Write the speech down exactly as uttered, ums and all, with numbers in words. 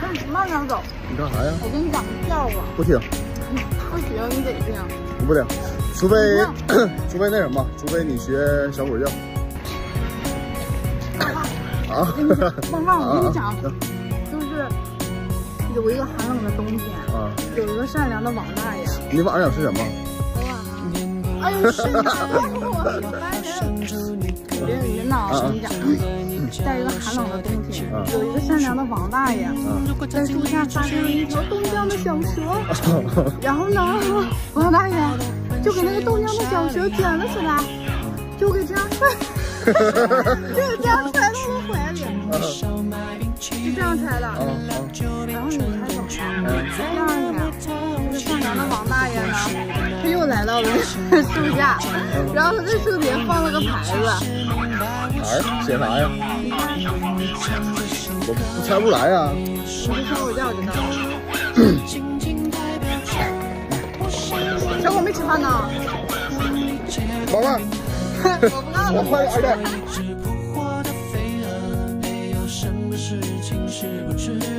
慢慢点走。 你干啥呀？ 我跟你讲个笑话。 不听。 不行，你得听。 我不听，除非除非那什么，除非你学小鬼叫。啊！ 旺旺，我跟你讲，就是有一个寒冷的冬天，啊，有一个善良的王大爷。 你晚上想吃什么？ 我晚上，哎呦，是的，我烦人。人人呐，我跟你讲。在一个寒冷的冬天，啊、有一个善良的王大爷，啊、在树下发现了一条冻僵的小蛇，啊、然后呢，王大爷就给那个冻僵的小蛇捡了起来，就给这样揣，就这样揣到了怀里，啊、就这样揣的。啊、然后你猜怎么了？第二天，这个善良的王大爷呢，他又来到了树下，然后他在树底下放了个牌子。 牌写啥呀？我我猜不出来呀。 你就猜我叫我就知道。小狗没吃饭呢。 宝贝， 我不干了。 我快点的。